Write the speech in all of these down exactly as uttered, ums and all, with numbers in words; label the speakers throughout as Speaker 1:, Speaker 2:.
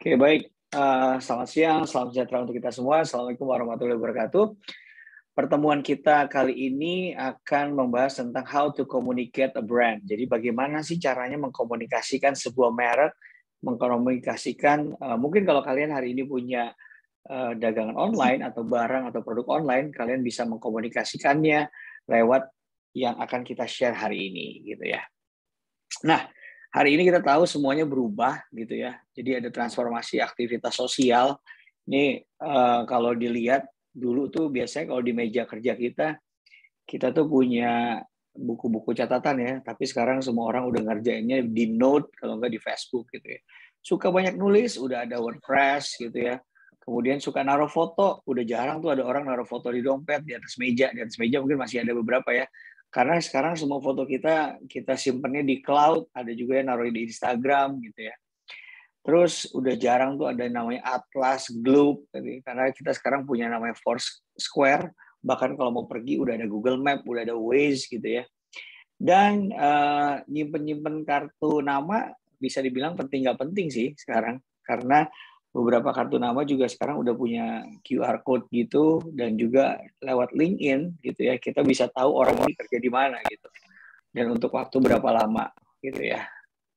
Speaker 1: Oke, baik. Uh, selamat siang, salam sejahtera untuk kita semua. Assalamualaikum warahmatullahi wabarakatuh. Pertemuan kita kali ini akan membahas tentang how to communicate a brand. Jadi bagaimana sih caranya mengkomunikasikan sebuah merek, mengkomunikasikan, uh, mungkin kalau kalian hari ini punya uh, dagangan online atau barang atau produk online, kalian bisa mengkomunikasikannya lewat yang akan kita share hari ini, gitu ya. Nah, hari ini kita tahu semuanya berubah gitu ya. Jadi ada transformasi aktivitas sosial. Ini uh, kalau dilihat dulu tuh biasanya kalau di meja kerja kita, kita tuh punya buku-buku catatan ya. Tapi sekarang semua orang udah ngerjainnya di Note, kalau nggak di Facebook gitu ya. Suka banyak nulis, udah ada WordPress gitu ya. Kemudian suka naruh foto, udah jarang tuh ada orang naruh foto di dompet, di atas meja. Di atas meja mungkin masih ada beberapa ya. Karena sekarang semua foto kita, kita simpennya di cloud, ada juga yang naruh di Instagram gitu ya. Terus udah jarang tuh ada namanya Atlas, Globe, karena kita sekarang punya namanya Foursquare, bahkan kalau mau pergi udah ada Google Map, udah ada Waze gitu ya. Dan uh, nyimpen-nyimpen kartu nama bisa dibilang penting nggak penting sih sekarang, karena beberapa kartu nama juga sekarang udah punya Q R code gitu, dan juga lewat LinkedIn gitu ya, kita bisa tahu orang ini kerja di mana gitu, dan untuk waktu berapa lama gitu ya.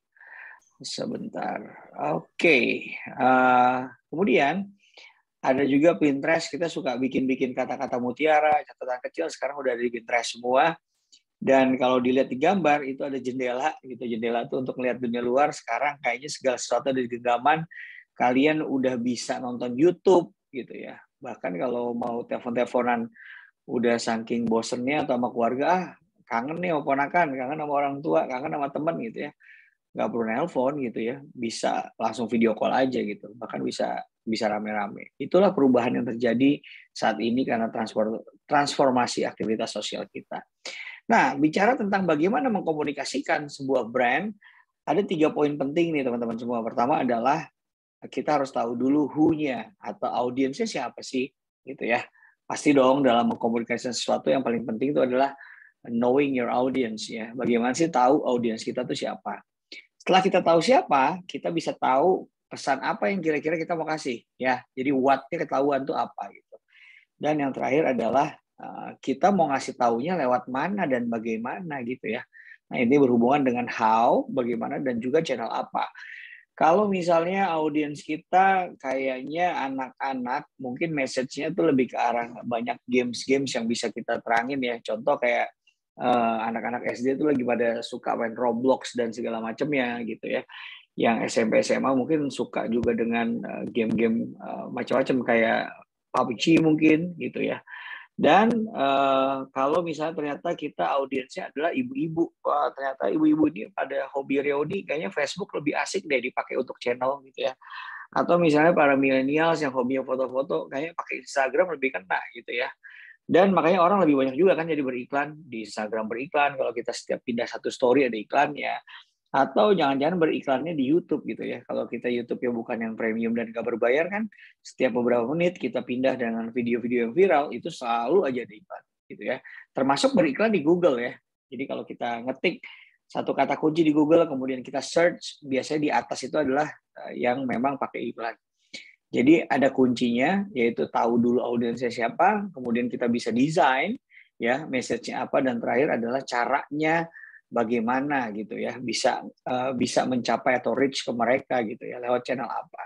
Speaker 1: Sebentar, oke. Okay. Uh, kemudian ada juga Pinterest, kita suka bikin-bikin kata-kata mutiara, catatan kecil, sekarang udah ada di Pinterest semua. Dan kalau dilihat di gambar, itu ada jendela, gitu. Jendela itu untuk melihat dunia luar. Sekarang kayaknya segala sesuatu di genggaman, kalian udah bisa nonton YouTube, gitu ya. Bahkan kalau mau telepon-teleponan, udah saking bosennya atau sama keluarga, ah kangen nih sama ponakan, kangen sama orang tua, kangen sama teman gitu ya. Nggak perlu nelpon gitu ya, bisa langsung video call aja gitu, bahkan bisa bisa rame-rame. Itulah perubahan yang terjadi saat ini karena transformasi aktivitas sosial kita. Nah, bicara tentang bagaimana mengkomunikasikan sebuah brand, ada tiga poin penting nih teman-teman semua. Pertama adalah kita harus tahu dulu who-nya atau audiensnya siapa sih, gitu ya. Pasti dong dalam mengkomunikasikan sesuatu yang paling penting itu adalah knowing your audience ya. Bagaimana sih tahu audiens kita tuh siapa? Setelah kita tahu siapa, kita bisa tahu pesan apa yang kira-kira kita mau kasih ya. Jadi what-nya ketahuan tuh apa gitu. Dan yang terakhir adalah uh, kita mau ngasih taunya lewat mana dan bagaimana gitu ya. Nah, ini berhubungan dengan how, bagaimana, dan juga channel apa. Kalau misalnya audiens kita kayaknya anak-anak, mungkin message-nya tuh lebih ke arah banyak games-games yang bisa kita terangin ya. Contoh kayak uh, anak-anak S D itu lagi pada suka main Roblox dan segala macamnya gitu ya. Yang S M P S M A mungkin suka juga dengan uh, game-game uh, macam-macam kayak P U B G mungkin gitu ya. Dan uh, kalau misalnya ternyata kita audiensnya adalah ibu-ibu, wah ternyata ibu-ibu ini pada hobi reuni, kayaknya Facebook lebih asik deh dipakai untuk channel gitu ya. Atau misalnya para milenials yang hobinya foto-foto, kayaknya pakai Instagram lebih kena gitu ya. Dan makanya orang lebih banyak juga kan jadi beriklan, di Instagram beriklan, kalau kita setiap pindah satu story ada iklannya. Atau jangan-jangan beriklannya di YouTube gitu ya. Kalau kita YouTube ya bukan yang premium dan nggak berbayar kan, setiap beberapa menit kita pindah dengan video-video yang viral, itu selalu aja ada iklan gitu ya. Termasuk beriklan di Google ya. Jadi kalau kita ngetik satu kata kunci di Google, kemudian kita search, biasanya di atas itu adalah yang memang pakai iklan. Jadi ada kuncinya, yaitu tahu dulu audiensnya siapa, kemudian kita bisa desain, ya message-nya apa, dan terakhir adalah caranya bagaimana gitu ya, bisa uh, bisa mencapai atau reach ke mereka gitu ya, lewat channel apa.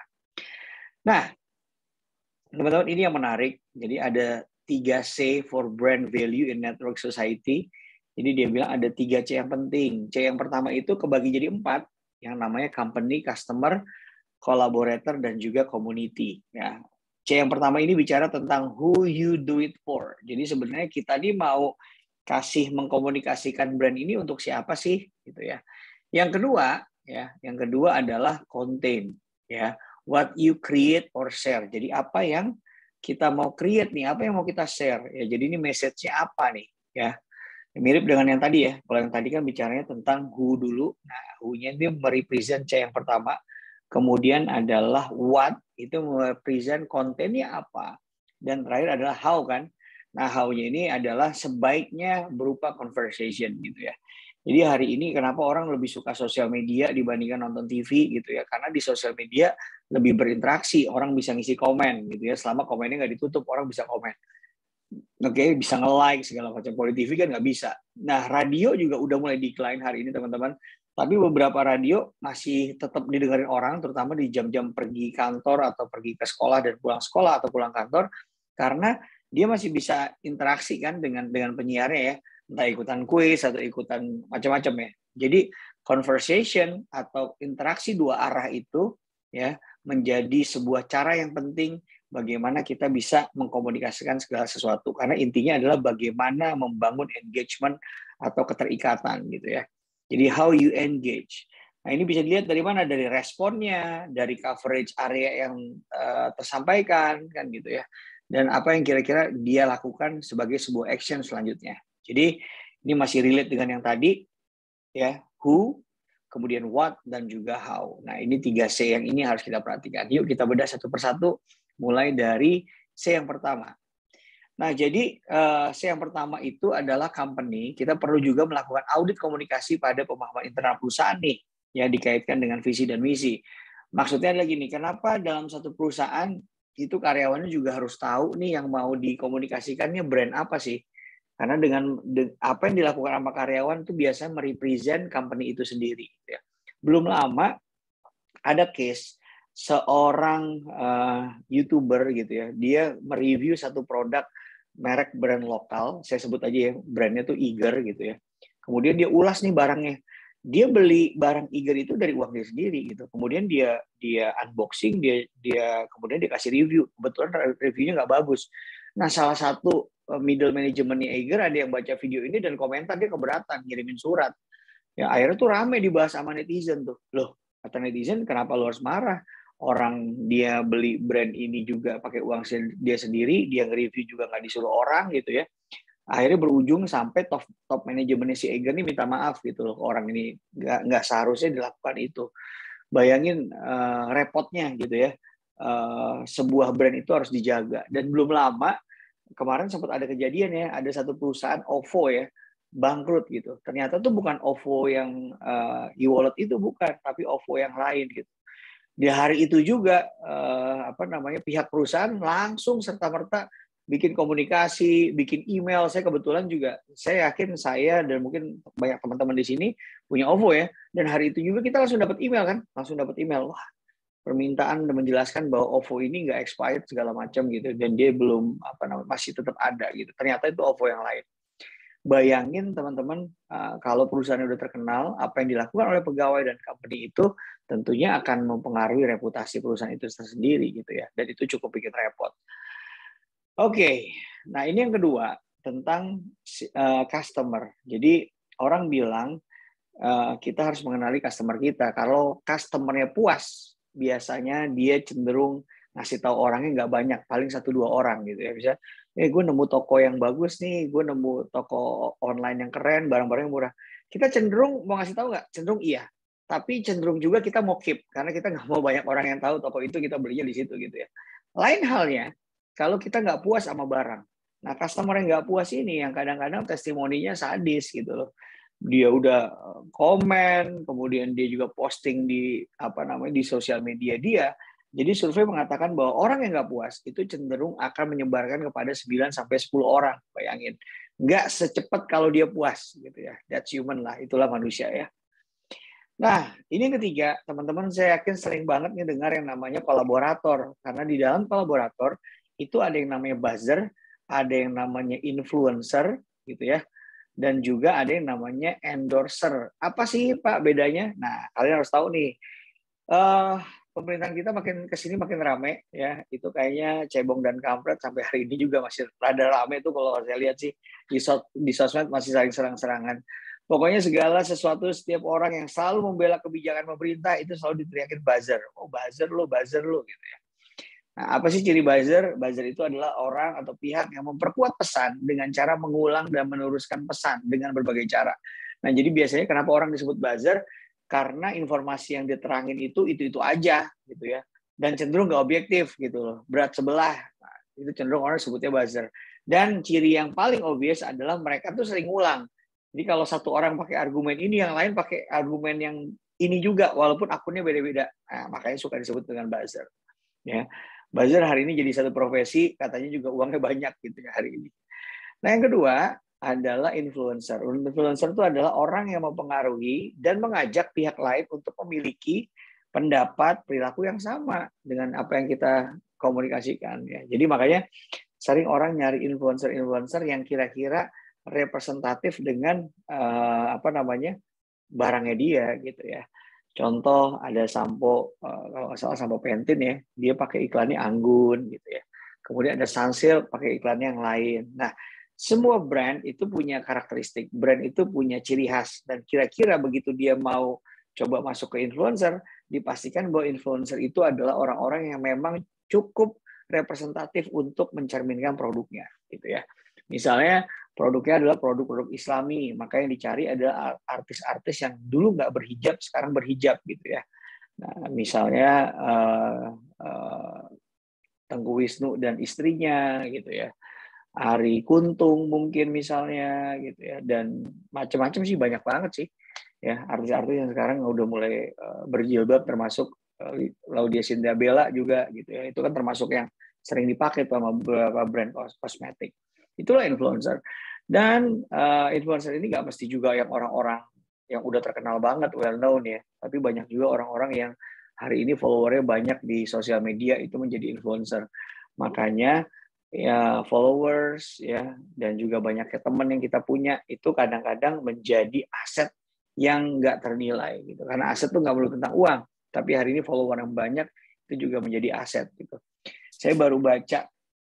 Speaker 1: Nah, teman-teman ini yang menarik, jadi ada tiga C for brand value in network society. Jadi dia bilang ada tiga C yang penting. C yang pertama itu kebagi jadi empat, yang namanya company, customer, collaborator, dan juga community. Ya. C yang pertama ini bicara tentang who you do it for. Jadi sebenarnya kita ini mau kasih mengkomunikasikan brand ini untuk siapa sih, gitu ya. Yang kedua, ya, yang kedua adalah konten, ya. What you create or share. Jadi apa yang kita mau create nih, apa yang mau kita share. Ya, jadi ini message-nya apa nih, ya. Mirip dengan yang tadi ya. Kalau yang tadi kan bicaranya tentang who dulu. Nah, who-nya ini merepresent C yang pertama. Kemudian adalah what, itu merepresent kontennya apa. Dan terakhir adalah how kan. Nah, how-nya ini adalah sebaiknya berupa conversation gitu ya. Jadi hari ini kenapa orang lebih suka sosial media dibandingkan nonton T V gitu ya? Karena di sosial media lebih berinteraksi, orang bisa ngisi komen gitu ya. Selama komennya nggak ditutup, orang bisa komen. Oke, okay, bisa nge-like segala macam. Kalau di T V kan nggak bisa. Nah, radio juga udah mulai decline hari ini teman-teman. Tapi beberapa radio masih tetap didengarin orang, terutama di jam-jam pergi kantor atau pergi ke sekolah dan pulang sekolah atau pulang kantor, karena dia masih bisa interaksi kan dengan dengan penyiarnya ya, entah ikutan kuis atau ikutan macam-macam ya. Jadi conversation atau interaksi dua arah itu ya menjadi sebuah cara yang penting bagaimana kita bisa mengkomunikasikan segala sesuatu, karena intinya adalah bagaimana membangun engagement atau keterikatan gitu ya. Jadi how you engage. Nah, ini bisa dilihat dari mana? Dari responnya, dari coverage area yang uh, tersampaikan kan gitu ya. Dan apa yang kira-kira dia lakukan sebagai sebuah action selanjutnya. Jadi ini masih relate dengan yang tadi ya, who, kemudian what, dan juga how. Nah, ini tiga C yang ini harus kita perhatikan. Yuk kita bedah satu persatu, mulai dari C yang pertama. Nah, jadi uh, C yang pertama itu adalah company. Kita perlu juga melakukan audit komunikasi pada pemahaman internal perusahaan nih, yang dikaitkan dengan visi dan misi. Maksudnya adalah gini, kenapa dalam satu perusahaan itu karyawannya juga harus tahu nih yang mau dikomunikasikannya brand apa sih? Karena dengan de, apa yang dilakukan sama karyawan itu biasanya merepresent company itu sendiri. Ya. Belum lama ada case seorang uh, YouTuber gitu ya, dia mereview satu produk merek brand lokal, saya sebut aja ya, brandnya tuh Eager gitu ya. Kemudian dia ulas nih barangnya. Dia beli barang Eager itu dari uang dia sendiri gitu. Kemudian dia dia unboxing, dia dia kemudian dia kasih review. Kebetulan reviewnya nggak bagus. Nah, salah satu middle manajemennya Eager ada yang baca video ini dan komentar, dia keberatan ngirimin surat. Ya akhirnya tuh rame dibahas sama netizen tuh. Loh, kata netizen, kenapa lu harus marah? Orang dia beli brand ini juga pakai uang dia sendiri, dia nge-review juga nggak disuruh orang gitu ya. Akhirnya berujung sampai top top manajemennya si Eager ini minta maaf gitu loh, orang ini nggak nggak seharusnya dilakukan itu. Bayangin uh, repotnya gitu ya, uh, sebuah brand itu harus dijaga. Dan belum lama kemarin sempat ada kejadian ya, ada satu perusahaan O V O ya bangkrut gitu. Ternyata tuh bukan O V O yang uh, e-wallet itu bukan, tapi O V O yang lain gitu. Di hari itu juga uh, apa namanya pihak perusahaan langsung serta-merta bikin komunikasi, bikin email. Saya kebetulan juga, saya yakin saya dan mungkin banyak teman-teman di sini punya O V O ya. Dan hari itu juga kita langsung dapat email kan, langsung dapat email. Wah, permintaan dan menjelaskan bahwa O V O ini nggak expired segala macam gitu, dan dia belum apa namanya masih tetap ada gitu. Ternyata itu O V O yang lain. Bayangin teman-teman, uh, kalau perusahaan udah terkenal, apa yang dilakukan oleh pegawai dan company itu tentunya akan mempengaruhi reputasi perusahaan itu sendiri gitu ya, dan itu cukup bikin repot. Oke, okay. Nah ini yang kedua tentang uh, customer. Jadi orang bilang uh, kita harus mengenali customer kita. Kalau customernya puas, biasanya dia cenderung ngasih tahu orangnya nggak banyak, paling satu dua orang gitu ya. Bisa, eh gue nemu toko yang bagus nih, gue nemu toko online yang keren, barang-barang yang murah. Kita cenderung mau ngasih tahu nggak? Cenderung iya. Tapi cenderung juga kita mau keep, karena kita nggak mau banyak orang yang tahu toko itu, kita belinya di situ gitu ya. Lain halnya, kalau kita nggak puas sama barang. Nah, customer yang nggak puas ini yang kadang-kadang testimoninya sadis gitu loh. Dia udah komen, kemudian dia juga posting di apa namanya di sosial media dia. Jadi survei mengatakan bahwa orang yang nggak puas itu cenderung akan menyebarkan kepada sembilan sampai sepuluh orang. Bayangin. Nggak secepat kalau dia puas gitu ya. That's human lah, itulah manusia ya. Nah, ini yang ketiga, teman-teman saya yakin sering banget nih dengar yang namanya kolaborator. Karena di dalam kolaborator itu ada yang namanya buzzer, ada yang namanya influencer gitu ya. Dan juga ada yang namanya endorser. Apa sih Pak bedanya? Nah, kalian harus tahu nih. Uh, pemerintahan kita makin kesini makin rame ya, itu kayaknya cebong dan kampret sampai hari ini juga masih rada rame tuh kalau saya lihat sih di, sos di sosmed masih saling serang-serangan. Pokoknya segala sesuatu, setiap orang yang selalu membela kebijakan pemerintah itu selalu diteriakin buzzer. Oh buzzer lo, buzzer lo gitu ya. Nah, apa sih ciri buzzer? Buzzer itu adalah orang atau pihak yang memperkuat pesan dengan cara mengulang dan meneruskan pesan dengan berbagai cara. Nah, jadi biasanya kenapa orang disebut buzzer? Karena informasi yang diterangin itu itu-itu aja gitu ya. Dan cenderung nggak objektif gitu loh. Berat sebelah. Nah, itu cenderung orang sebutnya buzzer. Dan ciri yang paling obvious adalah mereka tuh sering ulang. Jadi kalau satu orang pakai argumen ini, yang lain pakai argumen yang ini juga, walaupun akunnya beda-beda. Nah, makanya suka disebut dengan buzzer. Ya, buzzer hari ini jadi satu profesi, katanya juga uangnya banyak gitu ya hari ini. Nah, yang kedua adalah influencer. Influencer itu adalah orang yang mempengaruhi dan mengajak pihak lain untuk memiliki pendapat, perilaku yang sama dengan apa yang kita komunikasikan. Ya. Jadi makanya sering orang nyari influencer-influencer yang kira-kira representatif dengan uh, apa namanya barangnya dia gitu ya. Contoh ada sampo uh, kalau nggak salah sampo Pantene ya, dia pakai iklannya Anggun gitu ya. Kemudian ada Sunsilk pakai iklannya yang lain. Nah, semua brand itu punya karakteristik, brand itu punya ciri khas, dan kira-kira begitu dia mau coba masuk ke influencer, dipastikan bahwa influencer itu adalah orang-orang yang memang cukup representatif untuk mencerminkan produknya gitu ya. Misalnya produknya adalah produk-produk Islami, maka yang dicari adalah artis-artis yang dulu nggak berhijab, sekarang berhijab gitu ya. Nah, misalnya uh, uh, Tengku Wisnu dan istrinya gitu ya, Ari Kuntung mungkin misalnya gitu ya, dan macam-macam sih, banyak banget sih ya artis-artis yang sekarang udah mulai uh, berjilbab, termasuk uh, Laudia Cynthia Bella juga gitu ya. Itu kan termasuk yang sering dipakai sama beberapa brand kosmetik. Itulah influencer. Dan uh, influencer ini nggak mesti juga yang orang-orang yang udah terkenal banget, well known ya, tapi banyak juga orang-orang yang hari ini followernya banyak di sosial media itu menjadi influencer. Makanya ya followers ya dan juga banyaknya teman yang kita punya itu kadang-kadang menjadi aset yang nggak ternilai gitu, karena aset tuh nggak melulu tentang uang, tapi hari ini follower yang banyak itu juga menjadi aset gitu. Saya baru baca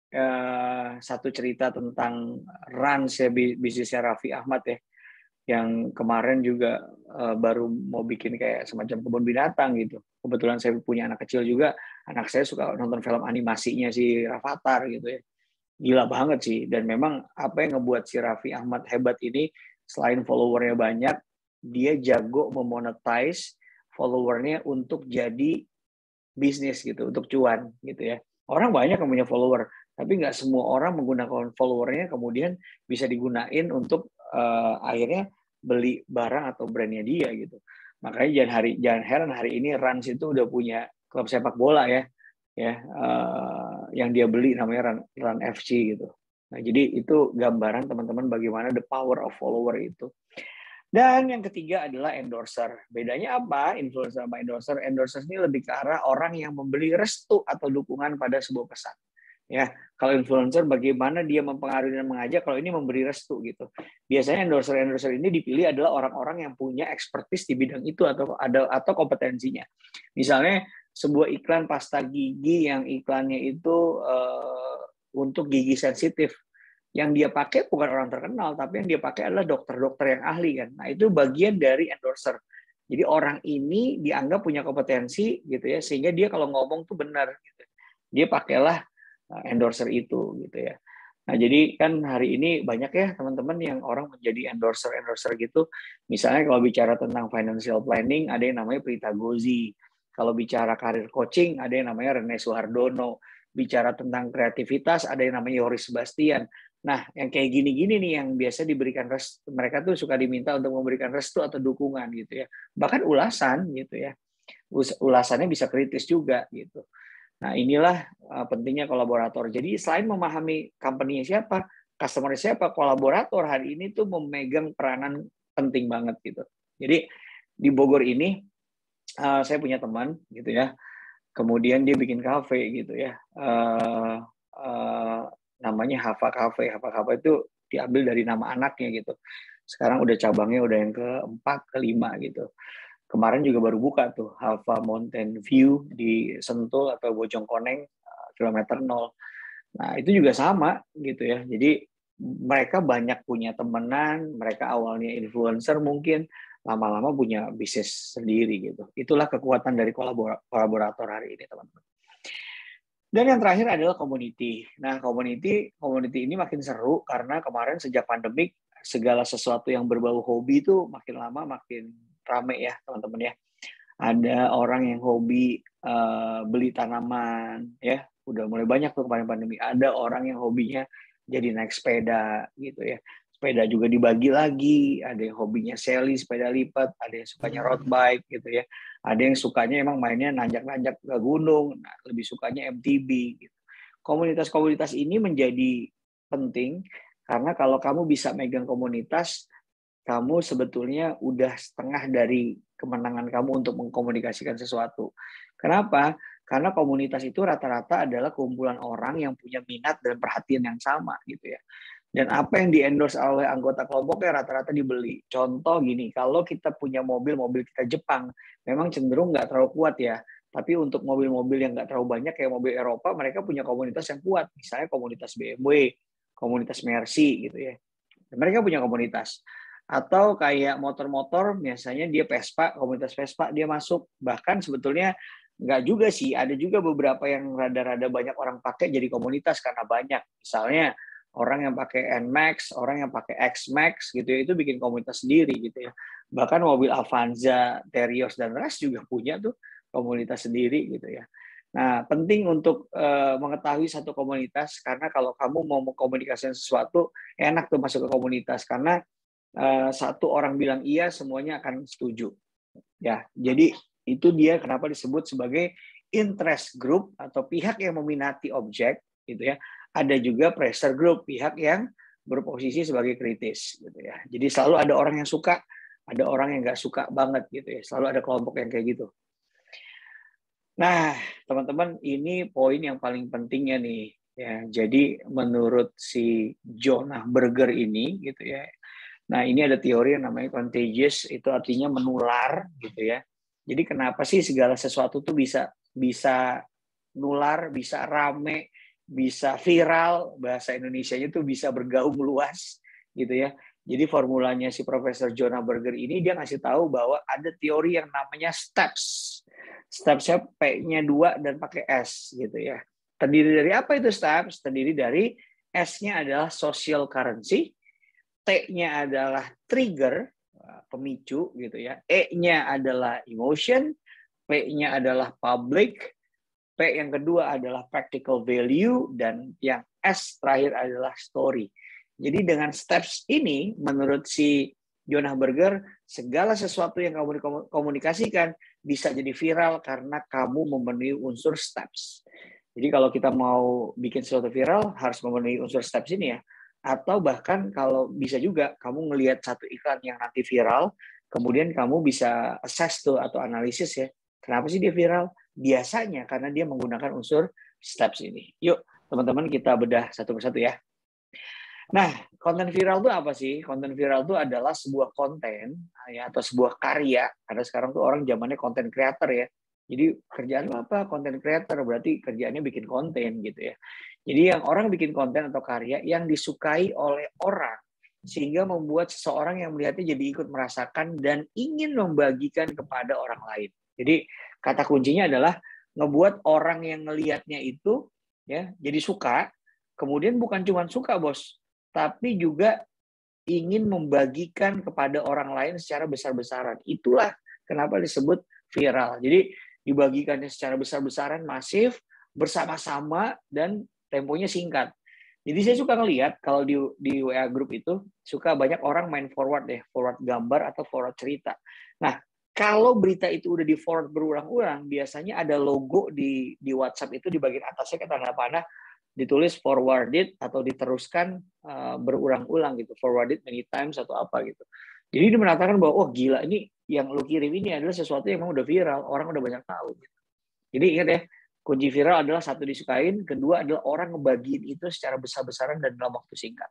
Speaker 1: eh, satu cerita tentang Rans ya, bisnisnya Raffi Ahmad ya, yang kemarin juga uh, baru mau bikin kayak semacam kebun binatang gitu. Kebetulan saya punya anak kecil juga, anak saya suka nonton film animasinya si Rafathar gitu ya. Gila banget sih, dan memang apa yang ngebuat si Raffi Ahmad hebat ini, selain followernya banyak, dia jago memonetize followernya untuk jadi bisnis gitu, untuk cuan gitu ya. Orang banyak yang punya follower, tapi nggak semua orang menggunakan followernya kemudian bisa digunain untuk uh, akhirnya beli barang atau brandnya dia gitu. Makanya jangan hari jangan heran hari ini Rans itu udah punya klub sepak bola ya, ya uh, yang dia beli namanya Run, Run F C gitu. Nah jadi itu gambaran teman-teman bagaimana the power of follower itu. Dan yang ketiga adalah endorser. Bedanya apa? Influencer sama endorser. Endorser ini lebih ke arah orang yang memberi restu atau dukungan pada sebuah pesan. Ya, kalau influencer bagaimana dia mempengaruhi dan mengajak, kalau ini memberi restu gitu. Biasanya endorser-endorser ini dipilih adalah orang-orang yang punya expertise di bidang itu atau ada atau kompetensinya. Misalnya sebuah iklan pasta gigi yang iklannya itu uh, untuk gigi sensitif. Yang dia pakai bukan orang terkenal, tapi yang dia pakai adalah dokter-dokter yang ahli kan. Nah, itu bagian dari endorser. Jadi orang ini dianggap punya kompetensi gitu ya, sehingga dia kalau ngomong tuh benar gitu. Dia pakailah endorser itu gitu ya. Nah, jadi kan hari ini banyak ya teman-teman yang orang menjadi endorser-endorser gitu. Misalnya kalau bicara tentang financial planning, ada yang namanya Prita Gozi. Kalau bicara karir coaching, ada yang namanya Rene Suhardono. Bicara tentang kreativitas, ada yang namanya Yoris Sebastian. Nah, yang kayak gini-gini nih yang biasa diberikan restu, mereka tuh suka diminta untuk memberikan restu atau dukungan gitu ya. Bahkan ulasan gitu ya. Ulasannya bisa kritis juga gitu. Nah, inilah uh, pentingnya kolaborator. Jadi selain memahami company-nya siapa, customer-nya siapa, kolaborator hari ini tuh memegang peranan penting banget gitu. Jadi di Bogor ini uh, saya punya teman gitu ya. Kemudian dia bikin kafe gitu ya. Uh, uh, namanya Hava Cafe. Hava Cafe itu diambil dari nama anaknya gitu. Sekarang udah cabangnya udah yang keempat, kelima gitu. Kemarin juga baru buka tuh Hava Mountain View di Sentul atau Bojongkoneng kilometer nol. Nah itu juga sama gitu ya. Jadi mereka banyak punya temenan, mereka awalnya influencer mungkin, lama-lama punya bisnis sendiri gitu. Itulah kekuatan dari kolaborator hari ini teman-teman. Dan yang terakhir adalah community. Nah community, community ini makin seru karena kemarin sejak pandemik segala sesuatu yang berbau hobi itu makin lama makin rame ya teman-teman ya. Ada orang yang hobi uh, beli tanaman ya, udah mulai banyak tuh kemarin pandemi. Ada orang yang hobinya jadi naik sepeda gitu ya. Sepeda juga dibagi lagi, ada yang hobinya sailing, sepeda lipat, ada yang sukanya road bike gitu ya. Ada yang sukanya emang mainnya nanjak-nanjak ke gunung, nah, lebih sukanya M T B gitu. Komunitas-komunitas ini menjadi penting karena kalau kamu bisa megang komunitas, kamu sebetulnya udah setengah dari kemenangan kamu untuk mengkomunikasikan sesuatu. Kenapa? Karena komunitas itu rata-rata adalah kumpulan orang yang punya minat dan perhatian yang sama gitu ya. Dan apa yang di-endorse oleh anggota kelompoknya rata-rata dibeli. Contoh gini, kalau kita punya mobil, mobil kita Jepang, memang cenderung nggak terlalu kuat ya. Tapi untuk mobil-mobil yang nggak terlalu banyak, kayak mobil Eropa, mereka punya komunitas yang kuat. Misalnya komunitas B M W, komunitas Mercy gitu ya. Mereka punya komunitas. Atau kayak motor-motor, biasanya dia Vespa, komunitas Vespa, dia masuk. Bahkan sebetulnya nggak juga sih, ada juga beberapa yang rada-rada banyak orang pakai jadi komunitas karena banyak. Misalnya, orang yang pakai N-Max, orang yang pakai X-Max gitu ya, itu bikin komunitas sendiri gitu ya. Bahkan mobil Avanza, Terios, dan Rush juga punya tuh komunitas sendiri gitu ya. Nah, penting untuk uh, mengetahui satu komunitas, karena kalau kamu mau mengkomunikasikan sesuatu, enak tuh masuk ke komunitas, karena uh, satu orang bilang iya, semuanya akan setuju. Ya, jadi itu dia kenapa disebut sebagai interest group atau pihak yang meminati objek gitu ya. Ada juga pressure group, pihak yang berposisi sebagai kritis gitu ya. Jadi selalu ada orang yang suka, ada orang yang nggak suka banget gitu ya. Selalu ada kelompok yang kayak gitu. Nah, teman-teman, ini poin yang paling pentingnya nih ya. Jadi menurut si Jonah Berger ini gitu ya. Nah, ini ada teori yang namanya contagious, itu artinya menular gitu ya. Jadi kenapa sih segala sesuatu tuh bisa bisa nular, bisa rame, bisa viral, bahasa Indonesianya tuh bisa bergaung luas gitu ya. Jadi formulanya si Profesor Jonah Berger ini dia ngasih tahu bahwa ada teori yang namanya steps. Stepsnya P-nya dua dan pakai S gitu ya. Terdiri dari apa itu steps? Terdiri dari S-nya adalah social currency, T-nya adalah trigger, pemicu gitu ya. E-nya adalah emotion, P-nya adalah public, P yang kedua adalah practical value, dan yang S terakhir adalah story. Jadi dengan steps ini, menurut si Jonah Berger, segala sesuatu yang kamu komunikasikan bisa jadi viral karena kamu memenuhi unsur steps. Jadi kalau kita mau bikin sesuatu viral, harus memenuhi unsur steps ini ya. Atau bahkan kalau bisa juga, kamu ngelihat satu iklan yang nanti viral, kemudian kamu bisa assess tuh atau analisis ya. Kenapa sih dia viral? Biasanya karena dia menggunakan unsur steps ini. Yuk, teman-teman, kita bedah satu persatu ya. Nah, konten viral itu apa sih? Konten viral itu adalah sebuah konten ya, atau sebuah karya. Karena sekarang tuh orang zamannya konten creator ya. Jadi kerjaan apa? Konten creator, berarti kerjaannya bikin konten gitu ya. Jadi yang orang bikin konten atau karya yang disukai oleh orang, sehingga membuat seseorang yang melihatnya jadi ikut merasakan dan ingin membagikan kepada orang lain. Jadi kata kuncinya adalah ngebuat orang yang ngelihatnya itu ya jadi suka, kemudian bukan cuma suka bos, tapi juga ingin membagikan kepada orang lain secara besar-besaran. Itulah kenapa disebut viral. Jadi dibagikannya secara besar-besaran, masif, bersama-sama, dan temponya singkat. Jadi saya suka ngelihat kalau di, di W A group itu, suka banyak orang main forward deh, forward gambar atau forward cerita. Nah, kalau berita itu udah di forward berulang-ulang, biasanya ada logo di di WhatsApp itu di bagian atasnya kayak tanda panah, ditulis forwarded atau diteruskan uh, berulang-ulang gitu, forwarded many times atau apa gitu. Jadi dia mengatakan bahwa oh gila, ini yang lu kirim ini adalah sesuatu yang memang udah viral, orang udah banyak tahu gitu. Jadi ingat ya, kunci viral adalah satu disukain, kedua adalah orang ngebagiin itu secara besar-besaran dan dalam waktu singkat.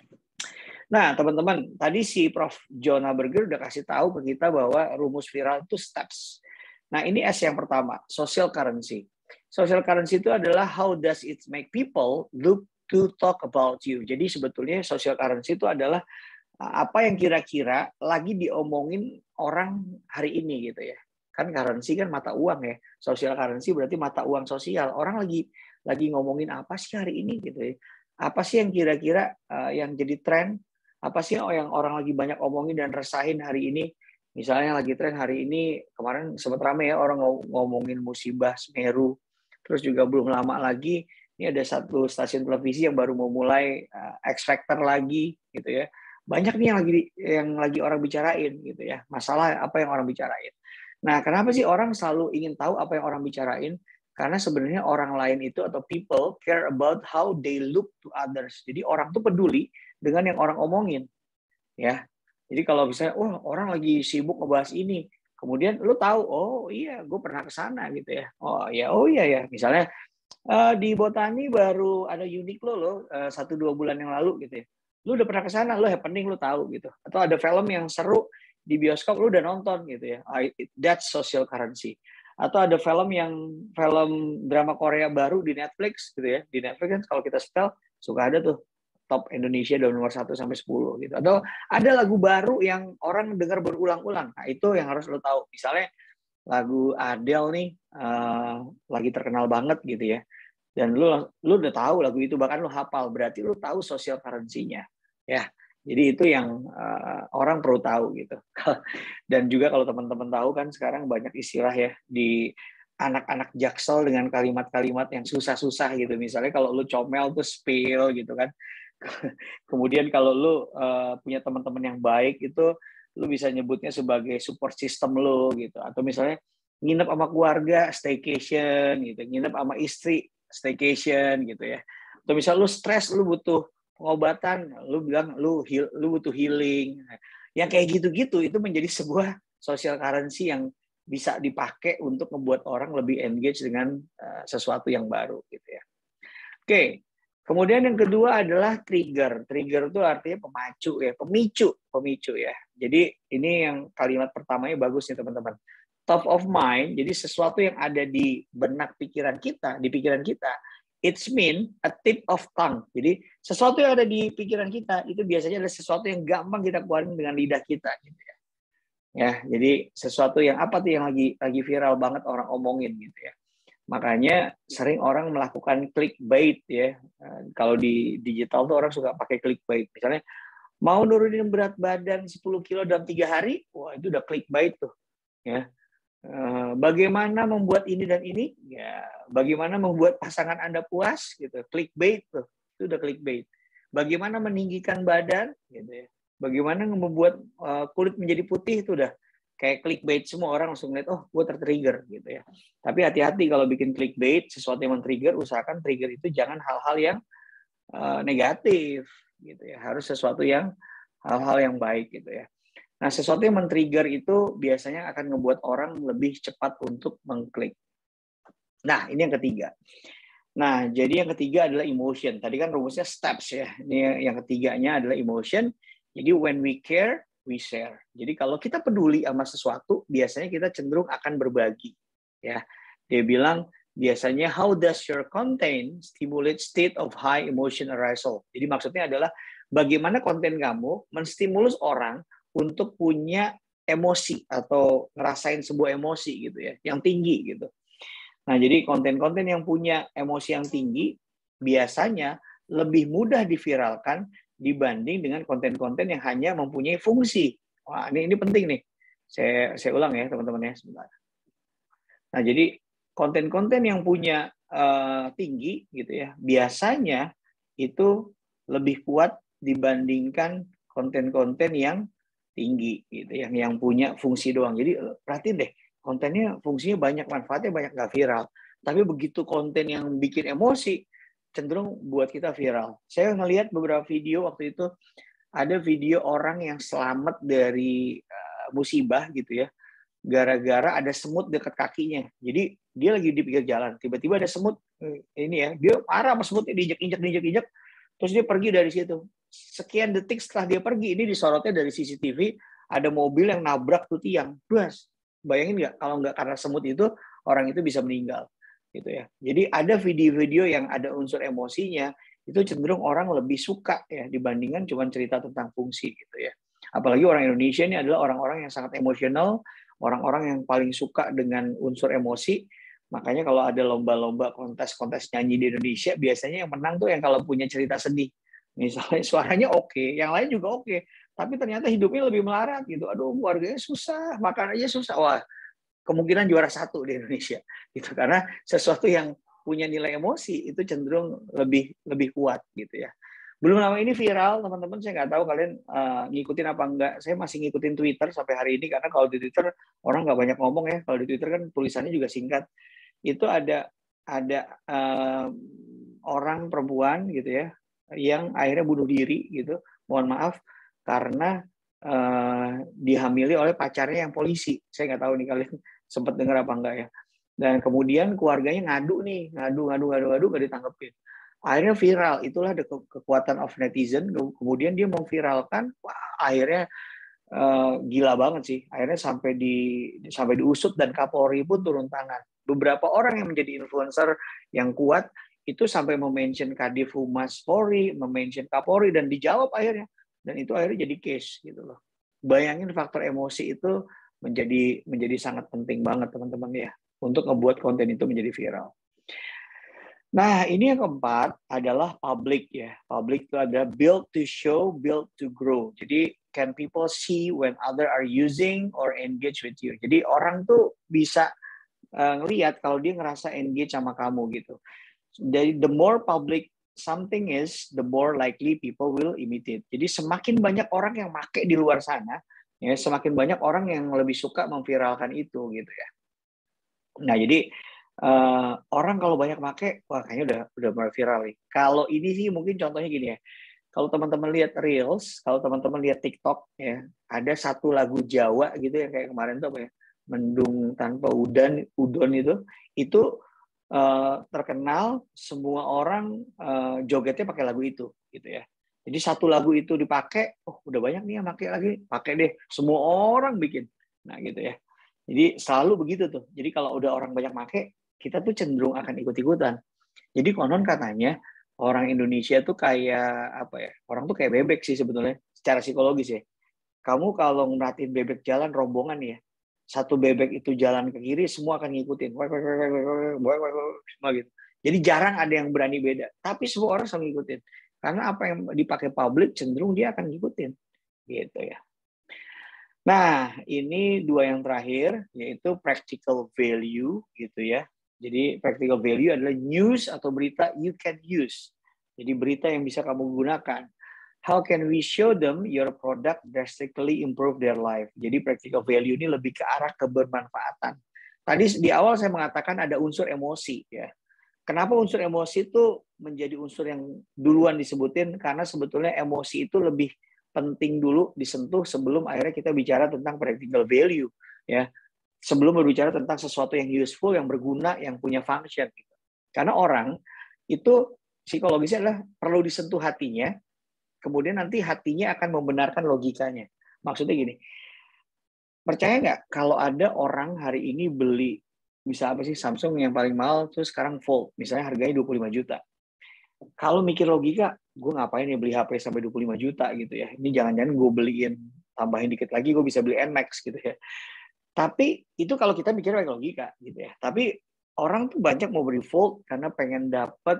Speaker 1: Nah, teman-teman, tadi si Prof Jonah Berger udah kasih tahu ke kita bahwa rumus viral itu steps. Nah, ini S yang pertama, social currency. Social currency itu adalah how does it make people look to talk about you. Jadi sebetulnya social currency itu adalah apa yang kira-kira lagi diomongin orang hari ini gitu ya. Kan currency kan mata uang ya. Social currency berarti mata uang sosial. Orang lagi lagi ngomongin apa sih hari ini gitu ya. Apa sih yang kira-kira uh, yang jadi tren? Apa sih yang orang lagi banyak omongin dan resahin hari ini? Misalnya lagi tren hari ini, kemarin sempat ramai ya orang ngomongin musibah Semeru. Terus juga belum lama lagi, ini ada satu stasiun televisi yang baru mau mulai uh, X Factor lagi gitu ya. banyak nih yang lagi yang lagi orang bicarain gitu ya. Masalah apa yang orang bicarain. Nah, kenapa sih orang selalu ingin tahu apa yang orang bicarain? Karena sebenarnya orang lain itu atau people care about how they look to others. Jadi orang tuh peduli dengan yang orang omongin, ya. Jadi kalau misalnya, oh orang lagi sibuk ngebahas ini, kemudian lu tahu, oh iya, gue pernah ke sana gitu ya. Oh ya, oh iya ya. Misalnya uh, di Botani baru ada Uniqlo loh, uh, satu dua bulan yang lalu gitu ya. Lu udah pernah ke sana, lu happening, lu tahu gitu. Atau ada film yang seru di bioskop, lu udah nonton gitu ya. That's social currency. Atau ada film yang film drama Korea baru di Netflix gitu ya. Di Netflix kan kalau kita setel suka ada tuh top Indonesia dari nomor satu sampai sepuluh gitu. Atau ada lagu baru yang orang dengar berulang-ulang. Nah, itu yang harus lo tahu. Misalnya lagu Adele nih uh, lagi terkenal banget gitu ya. Dan lu lu udah tahu lagu itu, bahkan lu hafal, berarti lu tahu social currency-nya. Ya. Jadi itu yang uh, orang perlu tahu gitu. Dan juga kalau teman-teman tahu kan sekarang banyak istilah ya di anak-anak Jaksel dengan kalimat-kalimat yang susah-susah gitu. Misalnya kalau lu comel tuh spill gitu kan. Kemudian kalau lu uh, punya teman-teman yang baik itu lu bisa nyebutnya sebagai support system lu gitu. Atau misalnya nginep sama keluarga staycation gitu, nginep sama istri staycation gitu ya. Atau misalnya lu stres, lu butuh pengobatan, lu bilang lu heal, lu butuh healing. Yang kayak gitu-gitu itu menjadi sebuah social currency yang bisa dipakai untuk membuat orang lebih engage dengan uh, sesuatu yang baru gitu ya. Oke. Kemudian yang kedua adalah trigger. Trigger itu artinya pemacu ya, pemicu, pemicu ya. Jadi ini yang kalimat pertamanya bagus nih teman-teman. Top of mind, jadi sesuatu yang ada di benak pikiran kita, di pikiran kita, it's mean a tip of tongue. Jadi sesuatu yang ada di pikiran kita itu biasanya adalah sesuatu yang gampang kita keluarin dengan lidah kita gitu ya. Ya, jadi sesuatu yang apa tuh yang lagi lagi viral banget orang omongin gitu ya. Makanya sering orang melakukan clickbait ya. Kalau di digital tuh orang suka pakai clickbait. Misalnya mau nurunin berat badan sepuluh kilo dalam tiga hari, wah itu udah clickbait tuh. Ya. Bagaimana membuat ini dan ini? Ya, bagaimana membuat pasangan Anda puas? Gitu. Clickbait tuh, itu udah clickbait. Bagaimana meninggikan badan? Gitu ya. Bagaimana membuat uh, kulit menjadi putih? Itu udah kayak clickbait, semua orang langsung lihat, oh, gue tertrigger gitu ya. Tapi hati-hati kalau bikin clickbait, sesuatu yang men-trigger, usahakan trigger itu jangan hal-hal yang uh, negatif, gitu ya. Harus sesuatu yang hal-hal yang baik gitu ya. Nah, sesuatu yang men-trigger itu biasanya akan ngebuat orang lebih cepat untuk mengklik. Nah, ini yang ketiga. Nah, jadi yang ketiga adalah emotion. Tadi kan rumusnya steps ya. Ini yang ketiganya adalah emotion. Jadi when we care, we share. Jadi kalau kita peduli sama sesuatu, biasanya kita cenderung akan berbagi. Ya, dia bilang biasanya how does your content stimulate state of high emotion arousal. Jadi maksudnya adalah bagaimana konten kamu menstimulus orang untuk punya emosi atau ngerasain sebuah emosi gitu ya, yang tinggi gitu. Nah, jadi konten-konten yang punya emosi yang tinggi biasanya lebih mudah diviralkan dibanding dengan konten-konten yang hanya mempunyai fungsi. Wah, ini ini penting nih. Saya saya ulang ya, teman-teman ya, sebentar. Nah, jadi konten-konten yang punya uh, tinggi gitu ya, biasanya itu lebih kuat dibandingkan konten-konten yang tinggi gitu, yang yang punya fungsi doang. Jadi perhatiin deh, kontennya fungsinya banyak, manfaatnya banyak, nggak viral. Tapi begitu konten yang bikin emosi, cenderung buat kita viral. Saya ngelihat beberapa video waktu itu, ada video orang yang selamat dari uh, musibah gitu ya, gara-gara ada semut dekat kakinya. Jadi dia lagi di pinggir jalan, tiba-tiba ada semut ini ya, dia marah sama semutnya, diinjek-injek, diinjek-injek, terus dia pergi dari situ. Sekian detik setelah dia pergi, ini disorotnya dari C C T V, ada mobil yang nabrak tuh tiang. Bas, bayangin nggak kalau nggak karena semut itu, orang itu bisa meninggal. Gitu ya. Jadi ada video-video yang ada unsur emosinya, itu cenderung orang lebih suka ya dibandingkan cuma cerita tentang fungsi gitu ya. Apalagi orang Indonesia ini adalah orang-orang yang sangat emosional, orang-orang yang paling suka dengan unsur emosi. Makanya kalau ada lomba-lomba kontes-kontes nyanyi di Indonesia, biasanya yang menang tuh yang kalau punya cerita sedih. Misalnya suaranya oke, okay, yang lain juga oke, okay, tapi ternyata hidupnya lebih melarat gitu. Aduh, keluarganya susah, makan aja susah. Wah, kemungkinan juara satu di Indonesia gitu, karena sesuatu yang punya nilai emosi itu cenderung lebih lebih kuat gitu ya. Belum lama ini viral, teman-teman, saya nggak tahu kalian uh, ngikutin apa enggak. Saya masih ngikutin Twitter sampai hari ini, karena kalau di Twitter orang nggak banyak ngomong ya. Kalau di Twitter kan tulisannya juga singkat. Itu ada ada uh, orang perempuan gitu ya, yang akhirnya bunuh diri gitu. Mohon maaf, karena uh, dihamili oleh pacarnya yang polisi. Saya nggak tahu nih kalian sempat dengar apa enggak ya. Dan kemudian keluarganya ngadu nih, ngadu, ngadu, ngadu, ngadu, nggak ditanggepin. Akhirnya viral, itulah the kekuatan of netizen. Kemudian dia memviralkan, wah, akhirnya uh, gila banget sih. Akhirnya sampai di sampai diusut dan Kapolri pun turun tangan. Beberapa orang yang menjadi influencer yang kuat itu sampai memention Kadif Humas Polri, memention Kapolri, dan dijawab akhirnya. Dan itu akhirnya jadi case gitu loh. Bayangin faktor emosi itu menjadi menjadi sangat penting banget, teman-teman ya, untuk ngebuat konten itu menjadi viral. Nah, ini yang keempat adalah public ya. Public itu ada build to show, build to grow. Jadi, can people see when other are using or engage with you? Jadi, orang tuh bisa uh, ngelihat kalau dia ngerasa engage sama kamu gitu. Jadi, the more public something is, the more likely people will imitate. Jadi, semakin banyak orang yang make di luar sana, ya, semakin banyak orang yang lebih suka memviralkan itu gitu ya. Nah, jadi Uh, orang kalau banyak make, wah kayaknya udah udah mulai viral nih. Kalau ini sih mungkin contohnya gini ya. Kalau teman-teman lihat Reels, kalau teman-teman lihat TikTok ya, ada satu lagu Jawa gitu yang kayak kemarin tuh apa ya? Mendung tanpa udan, udon itu, itu uh, terkenal, semua orang uh, jogetnya pakai lagu itu gitu ya. Jadi satu lagu itu dipakai, oh udah banyak nih yang pakai lagi, pakai deh. Semua orang bikin. Nah, gitu ya. Jadi selalu begitu tuh. Jadi kalau udah orang banyak pakai, kita tuh cenderung akan ikut-ikutan. Jadi konon katanya orang Indonesia tuh kayak apa ya? Orang tuh kayak bebek sih sebetulnya secara psikologis ya. Kamu kalau ngeliatin bebek jalan rombongan ya, satu bebek itu jalan ke kiri, semua akan ngikutin. Semua gitu. Jadi jarang ada yang berani beda. Tapi semua orang selalu ngikutin. Karena apa yang dipakai publik cenderung dia akan ngikutin. Gitu ya. Nah, ini dua yang terakhir, yaitu practical value gitu ya. Jadi practical value adalah news atau berita you can use. Jadi berita yang bisa kamu gunakan. How can we show them your product drastically improve their life? Jadi practical value ini lebih ke arah kebermanfaatan. Tadi di awal saya mengatakan ada unsur emosi ya. Kenapa unsur emosi itu menjadi unsur yang duluan disebutin? Karena sebetulnya emosi itu lebih penting dulu disentuh sebelum akhirnya kita bicara tentang practical value ya. Sebelum berbicara tentang sesuatu yang useful, yang berguna, yang punya function. Karena orang itu psikologisnya adalah perlu disentuh hatinya, kemudian nanti hatinya akan membenarkan logikanya. Maksudnya gini, percaya nggak kalau ada orang hari ini beli, bisa apa sih, Samsung yang paling mahal, terus sekarang Fold, misalnya harganya dua puluh lima juta. Kalau mikir logika, gue ngapain ya beli H P sampai dua puluh lima juta gitu ya. Ini jangan-jangan gue beliin, tambahin dikit lagi, gue bisa beli N Max gitu ya. Tapi itu kalau kita mikir pakai logika gitu ya. Tapi orang tuh banyak mau beli Fold karena pengen dapat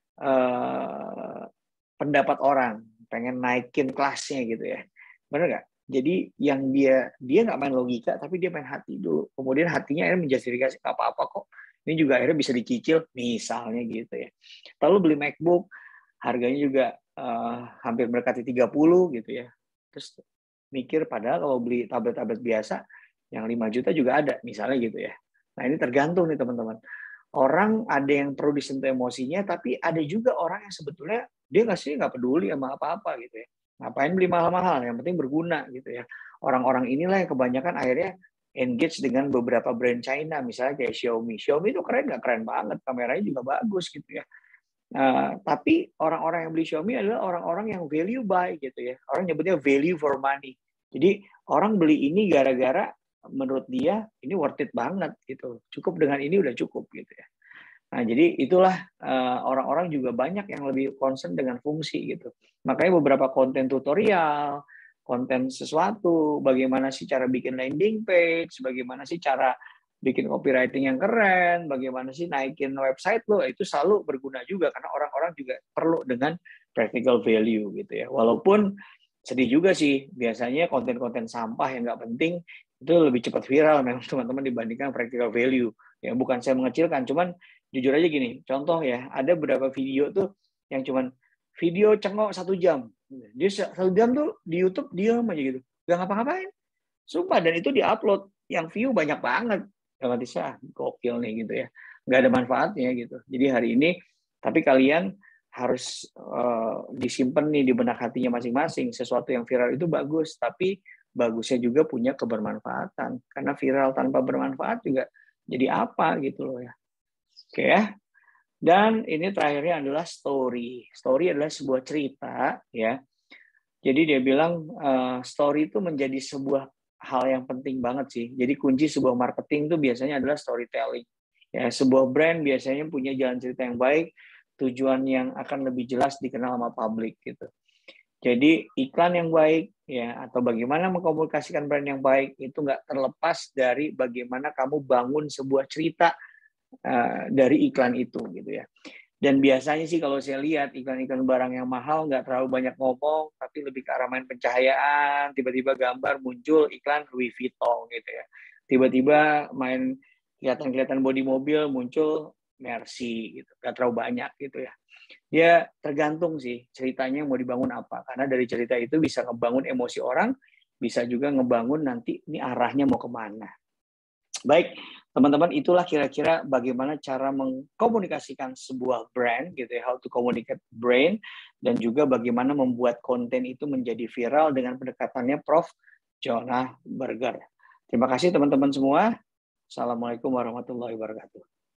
Speaker 1: uh, pendapat orang, pengen naikin kelasnya gitu ya. Benar nggak? Jadi yang dia dia nggak main logika, tapi dia main hati dulu. Kemudian hatinya akhirnya menjustifikasi apa-apa kok. Ini juga akhirnya bisa dicicil, misalnya gitu ya. Lalu beli MacBook, harganya juga uh, hampir mendekati tiga puluh gitu ya. Terus mikir padahal kalau beli tablet-tablet biasa, yang lima juta juga ada, misalnya gitu ya. Nah ini tergantung nih teman-teman. Orang ada yang perlu disentuh emosinya, tapi ada juga orang yang sebetulnya dia nggak sih nggak peduli sama apa-apa gitu ya. Ngapain beli mahal-mahal? Yang penting berguna gitu ya. Orang-orang inilah yang kebanyakan akhirnya engage dengan beberapa brand China, misalnya kayak Xiaomi. Xiaomi itu keren nggak? Keren banget, kameranya juga bagus gitu ya. Uh, tapi orang-orang yang beli Xiaomi adalah orang-orang yang value buy gitu ya. Orang nyebutnya value for money. Jadi orang beli ini gara-gara menurut dia ini worth it banget gitu. Cukup dengan ini udah cukup gitu ya. Nah, jadi itulah uh, orang-orang juga banyak yang lebih concern dengan fungsi gitu. Makanya beberapa konten tutorial, konten sesuatu, bagaimana sih cara bikin landing page, bagaimana sih cara bikin copywriting yang keren, bagaimana sih naikin website lo, itu selalu berguna juga karena orang-orang juga perlu dengan practical value gitu ya. Walaupun sedih juga sih, biasanya konten-konten sampah yang nggak penting itu lebih cepat viral memang teman-teman dibandingkan practical value. Ya bukan saya mengecilkan, cuman jujur aja gini, contoh ya, ada beberapa video tuh yang cuman video cengok satu jam. Dia satu jam tuh di YouTube diam aja gitu, nggak ngapa-ngapain. Sumpah, dan itu diupload, yang view banyak banget. Dalam arti saya, gokil nih gitu ya. Nggak ada manfaatnya gitu. Jadi hari ini, tapi kalian harus uh, disimpan nih di benak hatinya masing-masing. Sesuatu yang viral itu bagus, tapi bagusnya juga punya kebermanfaatan. Karena viral tanpa bermanfaat juga jadi apa gitu loh ya. Oke ya. Dan ini terakhirnya adalah story. Story adalah sebuah cerita ya. Jadi dia bilang uh, story itu menjadi sebuah hal yang penting banget sih. Jadi kunci sebuah marketing itu biasanya adalah storytelling. Ya, sebuah brand biasanya punya jalan cerita yang baik, tujuan yang akan lebih jelas dikenal sama publik gitu. Jadi iklan yang baik ya, atau bagaimana mengkomunikasikan brand yang baik itu nggak terlepas dari bagaimana kamu bangun sebuah cerita uh, dari iklan itu gitu ya. Dan biasanya sih kalau saya lihat iklan-iklan barang yang mahal nggak terlalu banyak ngomong, tapi lebih ke arah main pencahayaan, tiba-tiba gambar muncul iklan Louis Vuitton gitu ya. Tiba-tiba main kelihatan-kelihatan bodi mobil muncul Mercy gitu, nggak terlalu banyak gitu ya. Ya tergantung sih ceritanya mau dibangun apa, karena dari cerita itu bisa ngebangun emosi orang, bisa juga ngebangun nanti ini arahnya mau kemana. Baik, teman-teman, itulah kira-kira bagaimana cara mengkomunikasikan sebuah brand, gitu ya, how to communicate brand, dan juga bagaimana membuat konten itu menjadi viral dengan pendekatannya Prof Jonah Berger. Terima kasih teman-teman semua. Assalamualaikum warahmatullahi wabarakatuh.